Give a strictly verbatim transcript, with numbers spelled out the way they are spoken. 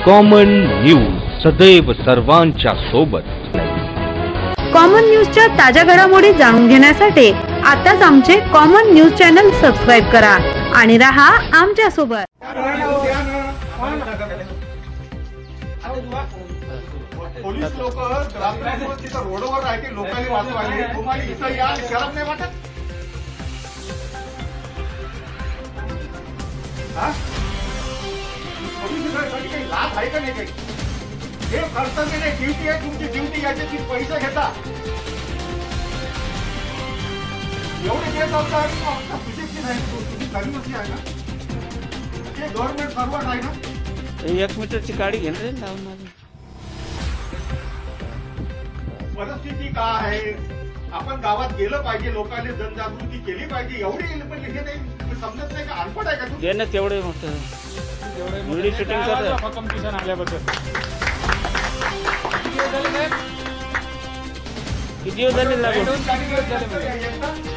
Common news सदैव सर्वांच्या सोबत। कॉमन न्यूजच्या ताज्या घडामोडी जाणून घेण्यासाठी आताच आमचे कॉमन न्यूज चॅनल सबस्क्राइब करा आणि रहा आमच्या सोबत। पोलीस लोक तिथं रोडवर राहते, लोकांनी वाचवायले, तुम्हाला इथं या शरम नाही वाटत? पोलिसांसाठी काही लाभ आहे का नाही? काही हे कर्तव्य नाही, ड्युटी आहे तुमची, ड्युटी याच्याची पैसे घेता एवढे देत असतात। सुशिक्षित आहे, तुम्ही सर्व्हिस आहे ना, ते गव्हर्नमेंट सर्वंट आहे ना। एक मीटरची गाडी घेऊन रे लावून परिस्थिती काय आहे? आपण गावात गेलं पाहिजे, लोकांनी जनजागृती केली पाहिजे, एवढी पण हे नाही समजत नाही का? अनपड आहे का तू? दे ना तेवढे मोठं व्हिडिओ शूटिंग करत किसान आल्याबद्दल किती दिवस झाले लागून? दोन चार दिवस झाले.